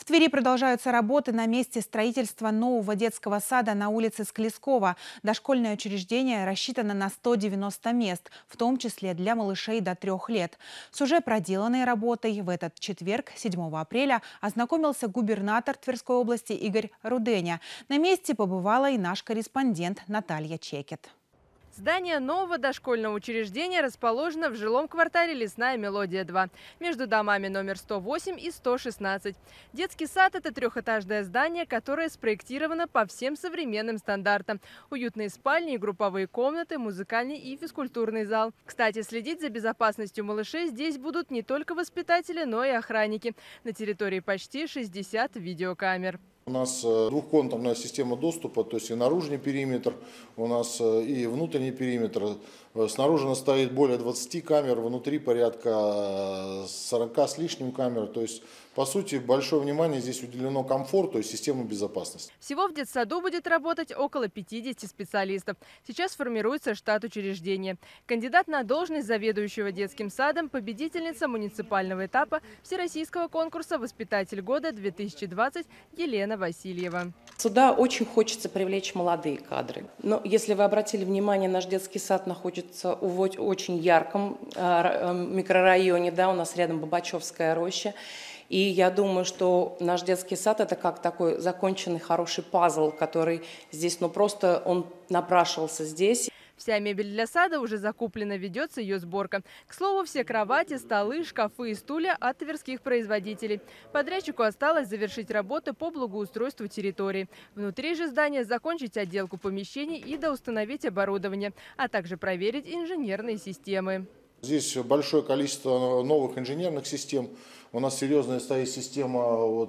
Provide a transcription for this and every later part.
В Твери продолжаются работы на месте строительства нового детского сада на улице Склескова. Дошкольное учреждение рассчитано на 190 мест, в том числе для малышей до 3 лет. С уже проделанной работой в этот четверг, 7 апреля, ознакомился губернатор Тверской области Игорь Руденя. На месте побывала и наш корреспондент Наталья Чекет. Здание нового дошкольного учреждения расположено в жилом квартале «Лесная Мелодия-2» между домами номер 108 и 116. Детский сад – это трехэтажное здание, которое спроектировано по всем современным стандартам. Уютные спальни и групповые комнаты, музыкальный и физкультурный зал. Кстати, следить за безопасностью малышей здесь будут не только воспитатели, но и охранники. На территории почти 60 видеокамер. У нас двухконтурная система доступа, то есть и наружный периметр, у нас и внутренний периметр. Снаружи нас стоит более 20 камер, внутри порядка 40 с лишним камер. То есть, по сути, большое внимание здесь уделено комфорту и системе безопасности. Всего в детсаду будет работать около 50 специалистов. Сейчас формируется штат учреждения. Кандидат на должность заведующего детским садом, победительница муниципального этапа Всероссийского конкурса «Воспитатель года-2020» Елена Васильева. Сюда очень хочется привлечь молодые кадры. Но если вы обратили внимание, наш детский сад находится в очень ярком микрорайоне, да, у нас рядом Бабачевская роща. И я думаю, что наш детский сад – это как такой законченный хороший пазл, который здесь, ну просто он напрашивался здесь. Вся мебель для сада уже закуплена, ведется ее сборка. К слову, все кровати, столы, шкафы и стулья от тверских производителей. Подрядчику осталось завершить работы по благоустройству территории. Внутри же здания закончить отделку помещений и доустановить оборудование, а также проверить инженерные системы. Здесь большое количество новых инженерных систем. У нас серьезная стоит система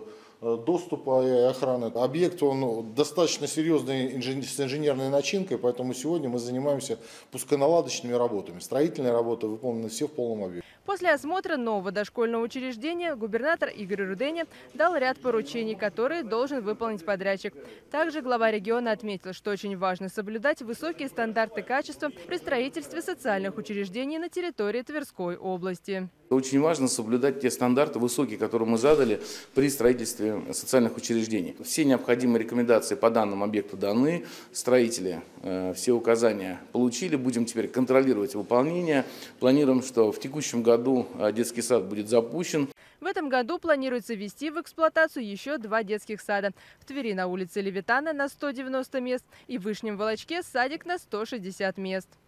доступа и охраны. Объект он достаточно серьезный с инженерной начинкой, поэтому сегодня мы занимаемся пусконаладочными работами. Строительные работы выполнены все в полном объеме. После осмотра нового дошкольного учреждения губернатор Игорь Руденя дал ряд поручений, которые должен выполнить подрядчик. Также глава региона отметил, что очень важно соблюдать высокие стандарты качества при строительстве социальных учреждений на территории Тверской области. Очень важно соблюдать те стандарты высокие, которые мы задали при строительстве социальных учреждений. Все необходимые рекомендации по данному объекту даны, строители все указания получили, будем теперь контролировать выполнение. Планируем, что в текущем году детский сад будет запущен. В этом году планируется ввести в эксплуатацию еще 2 детских сада. В Твери на улице Левитана на 190 мест и в Вышнем Волочке садик на 160 мест.